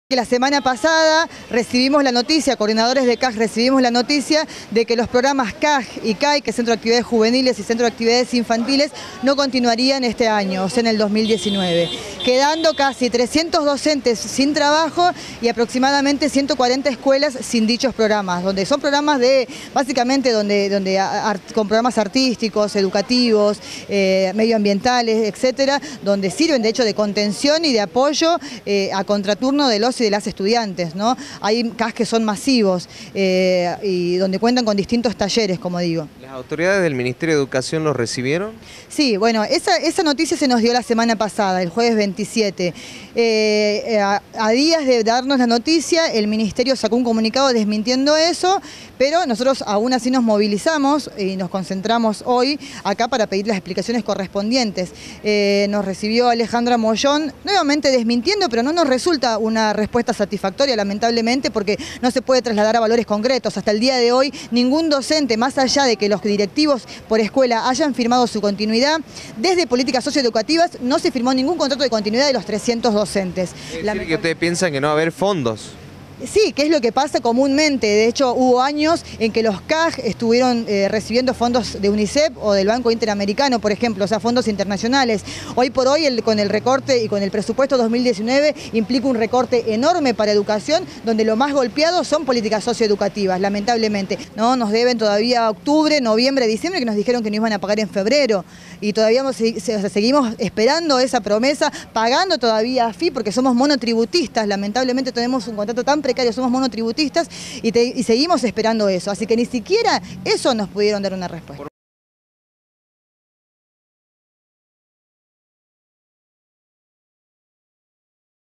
La semana pasada recibimos la noticia, coordinadores de CAJ recibimos la noticia de que los programas CAJ y CAI, que es Centro de Actividades Juveniles y Centro de Actividades Infantiles, no continuarían este año, o sea, en el 2019, quedando casi 300 docentes sin trabajo y aproximadamente 140 escuelas sin dichos programas, donde son programas básicamente con programas artísticos, educativos, medioambientales, etcétera, donde sirven de hecho de contención y de apoyo a contraturno de los y de las estudiantes, ¿no? Hay CAS que son masivos y donde cuentan con distintos talleres, como digo. ¿Las autoridades del Ministerio de Educación los recibieron? Sí, bueno, esa noticia se nos dio la semana pasada, el jueves 27. A días de darnos la noticia, el Ministerio sacó un comunicado desmintiendo eso, pero nosotros aún así nos movilizamos y nos concentramos hoy acá para pedir las explicaciones correspondientes. Nos recibió Alejandra Mollón, nuevamente desmintiendo, pero no nos resulta una respuesta satisfactoria, lamentablemente, porque no se puede trasladar a valores concretos. Hasta el día de hoy, ningún docente, más allá de que los directivos por escuela hayan firmado su continuidad, desde políticas socioeducativas no se firmó ningún contrato de continuidad de los 300 docentes. Es decir, que ustedes piensan que no va a haber fondos. Sí, que es lo que pasa comúnmente. De hecho, hubo años en que los CAJ estuvieron recibiendo fondos de UNICEF o del Banco Interamericano, por ejemplo, o sea, fondos internacionales. Hoy por hoy, con el recorte y con el presupuesto 2019, implica un recorte enorme para educación, donde lo más golpeado son políticas socioeducativas, lamentablemente. No, nos deben todavía octubre, noviembre, diciembre, que nos dijeron que nos iban a pagar en febrero. Y todavía seguimos esperando esa promesa, pagando todavía AFI, porque somos monotributistas. Lamentablemente tenemos un contrato tan precario, somos monotributistas y seguimos esperando eso. Así que ni siquiera eso nos pudieron dar una respuesta.